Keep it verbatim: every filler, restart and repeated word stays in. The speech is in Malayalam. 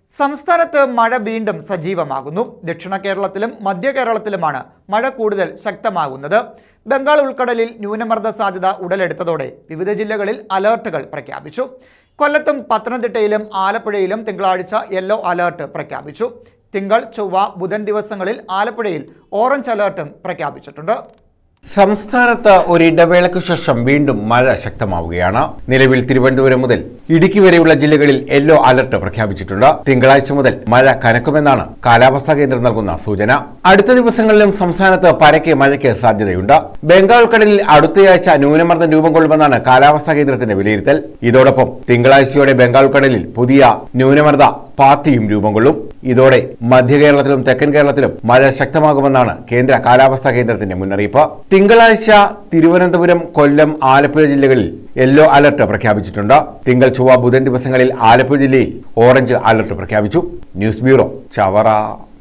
സംസ്ഥാനത്ത് മഴ വീണ്ടും സജീവമാകുന്നു. ദക്ഷിണ കേരളത്തിലും മധ്യ കേരളത്തിലുമാണ് മഴ കൂടുതൽ ശക്തമാകുന്നത്. ബംഗാൾ ഉൾക്കടലിൽ ന്യൂനമർദ്ദ സാധ്യത ഉടലെടുത്തതോടെ വിവിധ ജില്ലകളിൽ അലർട്ടുകൾ പ്രഖ്യാപിച്ചു. കൊല്ലത്തും പത്തനംതിട്ടയിലും ആലപ്പുഴയിലും തിങ്കളാഴ്ച യെല്ലോ അലർട്ട് പ്രഖ്യാപിച്ചു. തിങ്കൾ, ചൊവ്വ, ബുധൻ ദിവസങ്ങളിൽ ആലപ്പുഴയിൽ ഓറഞ്ച് അലർട്ടും പ്രഖ്യാപിച്ചിട്ടുണ്ട്. സംസ്ഥാനത്ത് ഒരിടവേളയ്ക്കു ശേഷം വീണ്ടും മഴ ശക്തമാവുകയാണ്. നിലവിൽ തിരുവനന്തപുരം മുതൽ ഇടുക്കി വരെയുള്ള ജില്ലകളിൽ യെല്ലോ അലർട്ട് പ്രഖ്യാപിച്ചിട്ടുണ്ട്. തിങ്കളാഴ്ച മുതൽ മഴ കനക്കുമെന്നാണ് കാലാവസ്ഥാ കേന്ദ്രം നൽകുന്ന സൂചന. അടുത്ത ദിവസങ്ങളിലും സംസ്ഥാനത്ത് പരക്കെ മഴയ്ക്ക് സാധ്യതയുണ്ട്. ബംഗാൾ ഉൾക്കടലിൽ അടുത്തയാഴ്ച ന്യൂനമർദ്ദം രൂപം കൊള്ളുമെന്നാണ് കാലാവസ്ഥാ കേന്ദ്രത്തിന്റെ വിലയിരുത്തൽ. ഇതോടൊപ്പം തിങ്കളാഴ്ചയോടെ ബംഗാൾ ഉൾക്കടലിൽ പുതിയ ന്യൂനമർദ്ദ പാത്തിയും രൂപം കൊള്ളും. ഇതോടെ മധ്യ കേരളത്തിലും തെക്കൻ കേരളത്തിലും മഴ ശക്തമാകുമെന്നാണ് കേന്ദ്ര കാലാവസ്ഥാ കേന്ദ്രത്തിന്റെ മുന്നറിയിപ്പ്. തിങ്കളാഴ്ച തിരുവനന്തപുരം, കൊല്ലം, ആലപ്പുഴ ജില്ലകളിൽ യെല്ലോ അലർട്ട് പ്രഖ്യാപിച്ചിട്ടുണ്ട്. തിങ്കൾ, ചൊവ്വ, ബുധൻ ദിവസങ്ങളിൽ ആലപ്പുഴ ജില്ലയിൽ ഓറഞ്ച് അലർട്ട് പ്രഖ്യാപിച്ചു. News bureau, Chavara.